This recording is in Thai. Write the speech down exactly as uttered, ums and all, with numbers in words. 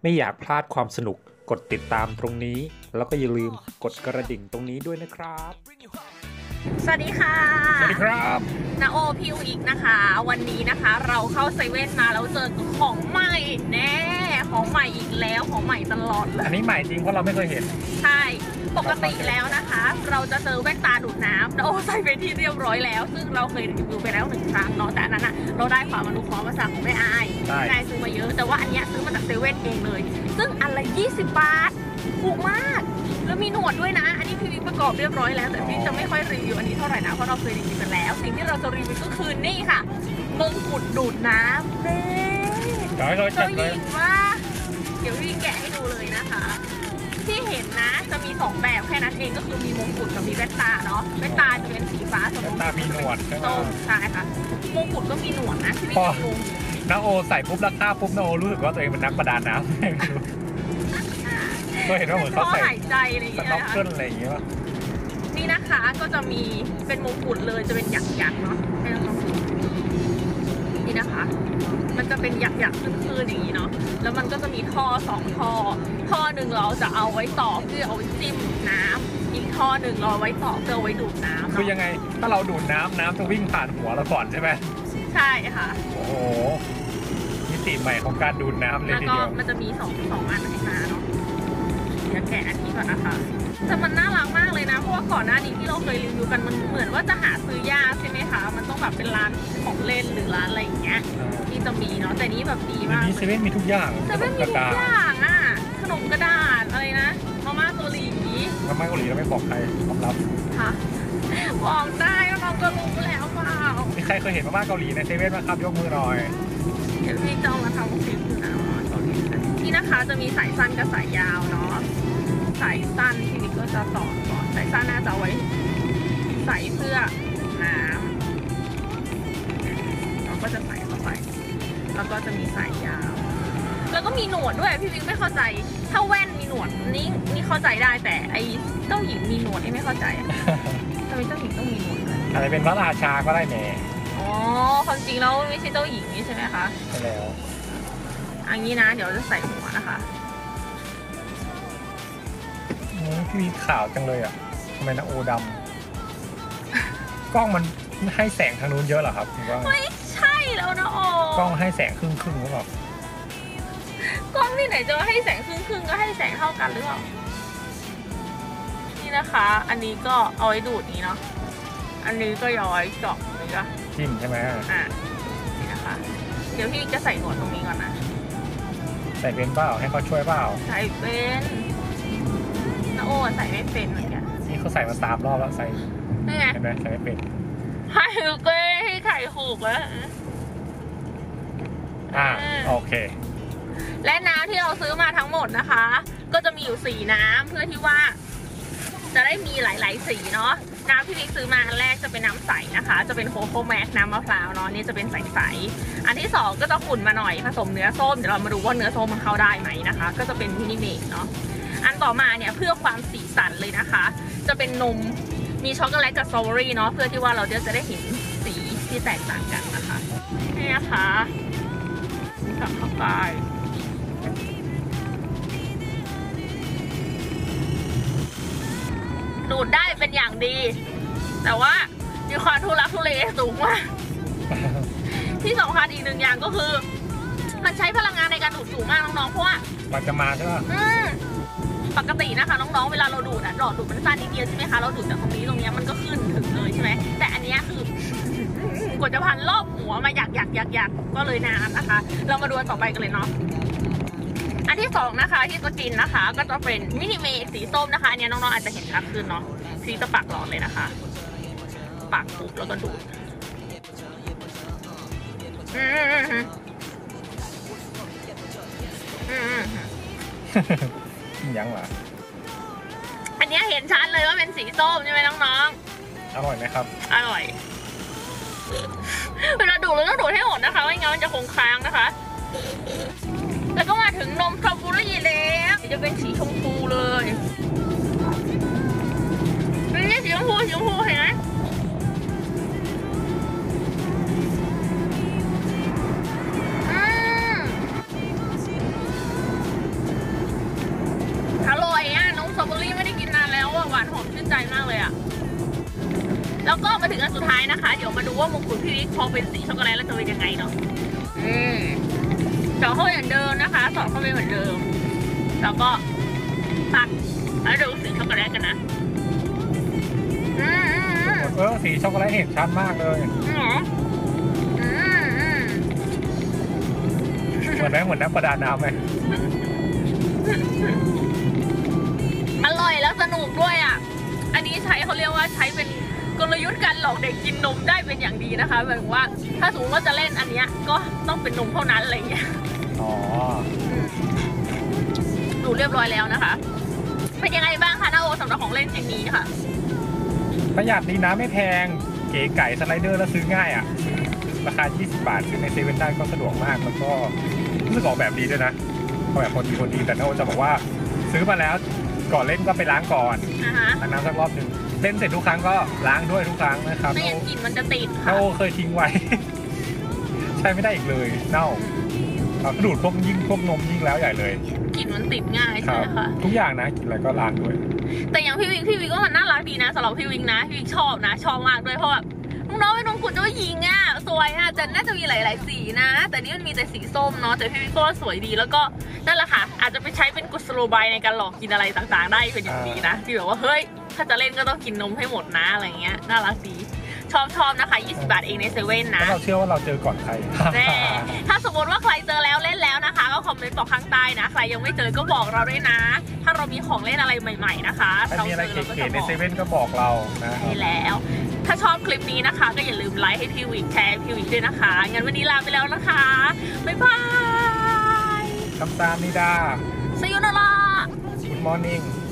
ไม่อยากพลาดความสนุกกดติดตามตรงนี้แล้วก็อย่าลืมกดกระดิ่งตรงนี้ด้วยนะครับสวัสดีค่ะสวัสดีครับนาโอพิวอีกนะคะวันนี้นะคะเราเข้าเซเว่นมาแล้วเจอของใหม่แน่ของใหม่อีกแล้วของใหม่ตลอดเลยอันนี้ใหม่จริงเพราะเราไม่เคยเห็นใช่ปกติแล้วนะคะเราจะเจอแว่นตาดูดน้ำนาโอใส่ไปที่เรียบร้อยแล้วซึ่งเราเคยรีวิวไปแล้วหนึ่งครั้งเนาะแต่อันนั้นอะเราได้ความอนุเคราะห์มาจากของแม่อายแม่อายซื้อมาเยอะแต่ว่าอันนี้ซื้อมาจากเซเว่นเองเลยซึ่งอันละยี่สิบบาทถูกมากแล้วมีหนวดด้วยนะอันนี้พี่วิกประกอบเรียบร้อยแล้วแต่พี่จะไม่ค่อยรีวิวอันนี้เท่าไหร่นะเพราะเราเคยรีวิวกันแล้วสิ่งที่เราจะรีวิวก็คือนี่ค่ะมงกุฎดูดน้ำเด้เดี๋ยวเราจัดเลยว่าเดี๋ยวพี่แกะให้ดูเลยนะคะที่เห็นนะจะมีสองแบบแค่นั้นเองก็คือมีมงกุฎกับมีแว่นตาเนาะแว่นตาจะเป็นสีฟ้าส่วนมงกุฎตามีหนวดใช่ไหมใช่ค่ะมงกุฎก็มีหนวดนะที่พี่งงน้าโอใส่ปุ๊บแล้วข้าปุ๊บน้าโอรู้สึกว่าตัวเองเป็นนักประดาน้ำก็เห็นว่าเหมือนเขาใส่หายใจอะไรอย่างเงี้ยนะคะขึ้นอะไรอย่างเงี้ยนี่นะคะก็จะมีเป็นมงกุฎเลยจะเป็นหยักๆเนาะให้ลองดูนี่นะคะมันจะเป็นหยักๆขึ้นๆอย่างนี้เนาะแล้วมันก็จะมีท่อสองท่อท่อหนึ่งเราจะเอาไว้ต่อเพื่อเอาไว้จิ้มน้ำอีกท่อหนึ่งเราไว้ต่อเพื่อเอาไว้ดูดน้ำคือยังไงถ้าเราดูดน้ำน้ำจะวิ่งผ่านหัวเราก่อนใช่ไหมใช่ค่ะโอ้โหมิติใหม่ของการดูดน้ำเลยทีเดียวมันจะมีสองสองอันให้มาเนาะจะแกะอันนี้ก่อนนะคะแต่มันน่ารักมากเลยนะเพราะว่าก่อนหน้านี้ที่เราเคยรีวิวกันมันเหมือนว่าจะหาซื้อยากใช่ไหมคะมันต้องแบบเป็นร้านของเล่นหรือร้านอะไรอย่างเงี้ยที่จะมีเนาะแต่นี้แบบดีมากมีเซเว่นมีทุกอย่างเซเว่นมีทุกอย่างอ่ะขนมกระดาษอะไรนะมาม่าเกาหลีมาม่าเกาหลีเราไม่บอกใครความลับค่ะบอกได้น้องก็รู้แล้วเปล่ามีใครเคยเห็นมาม่าเกาหลีในเซเว่นไหมครับยกมือหน่อยเดี๋ยวพี่จะมาทำคลิปนะนี่นะคะจะมีสายสั้นกับสายยาวเนาะสายสั้นที่นี่ก็จะต่อก่อนสายสั้นน่าจะไว้ใส่เสื้อน้ำเราก็จะใส่เข้าไปแล้วก็จะมีสายยาวแล้วก็มีหนวดด้วยพี่วิกไม่เข้าใจถ้าแว่นมีหนวดนี่นี่เข้าใจได้แต่ไอเจ้าหญิงมีหนวดนี่ไม่เข้าใจทำไมเจ้าหญิงต้องมีหนวดอาจจะเป็นพระราชาก็ได้แน่อ๋อความจริงแล้วไม่ใช่เจ้าหญิงนี่ใช่ไหมคะใช่แล้วอันนี้นะเดี๋ยวจะใส่หัวนะคะพี่มีขาวจังเลยอ่ะทำไมนะโอดำกล้องมันให้แสงทางนู้นเยอะเหรอครับว่าไม่ใช่แล้วนะโอกล้องให้แสงครึ่งครึ่งหรือเปล่ากล้องที่ไหนจะให้แสงครึ่งครึ่งก็ให้แสงเท่ากันหรือเปล่านี่นะคะอันนี้ก็เอาไว้ดูดนี้เนาะอันนี้ก็ย้อยเจาะนี่ก็จิ้มใช่ไหมอ่านี่นะคะเดี๋ยวพี่จะใส่หนวดตรงนี้ก่อนนะใส่เป็นเปล่าให้เขาช่วยเปล่าใส่เป็นน้าโอ้ใส่ไม่เป็นเหมือนกันนี่เขาใส่มาสามรอบแล้วใส่นี่ไงเห็นไหมใส่ไม่เป็นให้เก้ให้ไข่ถูกแล้วอ่าโอเคและน้ำที่เราซื้อมาทั้งหมดนะคะก็จะมีอยู่สี่น้ำเพื่อที่ว่าจะได้มีหลายๆสีเนาะน้ำที่พี่ซื้อมาอันแรกจะเป็นน้ำใสนะคะจะเป็นโคโค่แม็กน้ำมะพร้าวเนาะนี่จะเป็นใสๆอันที่สองก็จะขุ่นมาหน่อยผสมเนื้อส้มเดี๋ยวเรามาดูว่าเนื้อส้มมันเข้าได้ไหมนะคะก็จะเป็นมินิเมกเนาะอันต่อมาเนี่ยเพื่อความสีสันเลยนะคะจะเป็นนมมีช็อกโกแลตกับสตรอเบอรี่เนาะเพื่อที่ว่าเราจะได้เห็นสีที่แตกต่างกันนะคะนี่นะคะกับเข้าไปดูดได้เป็นอย่างดีแต่ว่ามีความทุลักทุเลสูงมากที่สำคัญอีกหนึ่งอย่างก็คือมันใช้พลังงานในการดูดสูงมากน้องๆเพราะว่ามันจะมาใช่ไหมปกตินะคะน้องๆเวลาเราดูดอะหลอดดูดมันสั้นนิดเดียวใช่ไหมคะเราดูดจากตรงนี้ตรงนี้มันก็ขึ้นถึงเลยใช่ไหมแต่อันนี้คือกว่าจะพันรอบหัวมาหยักหยักหยักหยักก็เลยนานนะคะเรามาดูต่อไปกันเลยเนาะอันที่สองนะคะที่จะกินนะคะก็จะเป็นมินิเมกสีส้มนะคะอันนี้น้องๆอาจจะเห็นชัดขึ้นเนาะพี่จะปักหลอดเลยนะคะปักปุ๊บแล้วก็ดูดอืมอืมยังเหรออันนี้เห็นชัดเลยว่าเป็นสีส้มใช่ไหมน้องๆอร่อยไหมครับอร่อยเวลาดูดเราต้องดูดให้หมดนะคะไม่งั้นมันจะคงค้างนะคะแล้วก็มาถึงนมสตรอเบอรี่แล้วจะเป็นสีชมพูเลยนี่สีชมพูสีชมพูเห็นไหมแล้วก็มาถึงอันสุดท้ายนะคะ เดี๋ยวมาดูว่ามงกุฎพี่วิกพอเป็นสีช็อกโกแลตแล้วจะเป็นยังไงเนาะอืมสอดเข้าไปเหมือนเดิมนะคะสอดเข้าไปเหมือนเดิมแล้วก็ตัดแล้วดูสีช็อกโกแลตกันนะอืมอืมเออสีช็อกโกแลตเห็นชัดมากเลยอืมอืมอืมเหมือนไหมเหมือนนักประดาน้ำไหมอร่อยแล้วสนุกด้วยอ่ะอันนี้ใช้เขาเรียกว่าใช้เป็นกลยุทธ์การหลอกเด็กกินนมได้เป็นอย่างดีนะคะหมายถึงว่าถ้าสมมติว่าจะเล่นอันเนี้ยก็ต้องเป็นนมเท่านั้นอะไรอย่างเงี้ยอ๋อดูเรียบร้อยแล้วนะคะเป็นยังไงบ้างคะน้าโอสำหรับของเล่นชิ้นนี้ค่ะประหยัดดีนะไม่แพงเก๋ไก่สไลเดอร์แล้วซื้อง่ายอ่ะราคายี่สิบบาทซื้อในเซเว่นได้ก็สะดวกมากแล้วก็รู้สึกออกแบบดีด้วยนะออกแบบคนดีคนดีแต่โน้จะบอกว่าซื้อมาแล้วก่อนเล่นก็ไปล้างก่อนอ่าฮะล้างน้ำสักรอบหนึ่งเล่นเสร็จทุกครั้งก็ล้างด้วยทุกครั้งนะครับไม่งั้นกลิ่นมันจะติดค่ะโน้เคยทิ้งไว้ ใช้ไม่ได้อีกเลยเน่าเราดูดพวกยิ่งพวกนมยิ่งแล้วใหญ่เลยกลิ่นมันติดง่ายคใช่รับไหมคะทุกอย่างนะกินอะไรก็ล้างด้วยแต่อย่างพี่วิงพี่วิงก็มันน่ารักดีนะสำหรับพี่วิงนะพี่วิงชอบนะชอบมากด้วยเพราะแบบน้องๆเป็นมงกุฎเจ้าหญิงอ่ะสวยอ่ะแต่น่าจะมีหลายๆสีนะ แต่นี่มันมีแต่สีส้มเนาะแต่พี่วิงก็สวยดีแล้วก็นั่นแหละค่ะอาจจะไปใช้เป็นกุศโลบายในการหลอกกินอะไรต่างๆ ได้เป็นอย่างดีนะที่แบบว่าเฮ้ยถ้าจะเล่นก็ต้องกินนมให้หมดนะอะไรเงี้ยน่ารักดีชอบชอบนะคะยี่สิบบาทเองในเซเว่นแล้นะวเราเชื่อว่าเราเจอก่อนใครแน่ถ้าสมมติว่าใครเจอแล้วเล่นแล้วนะคะก็คอมเมนต์บอกข้างใต้นะใครยังไม่เจอก็บอกเราด้วยนะ ถ้าเรามีของเล่นอะไรใหม่ ๆนะคะถ้ามีอะไรเจอเก๋ๆในเราก็เซจะบอกเว่นก็บอกเรานะใช่แล้ว ถ้าชอบคลิปนี้นะคะ ก็อย่าลืมไลค์ให้พี่วิกแชร์ให้พี่วิกด้วยนะคะงั้นวันนี้ลาไปแล้วนะคะบ๊ายบายคำตามนิดา See you นะล่ะ Good morning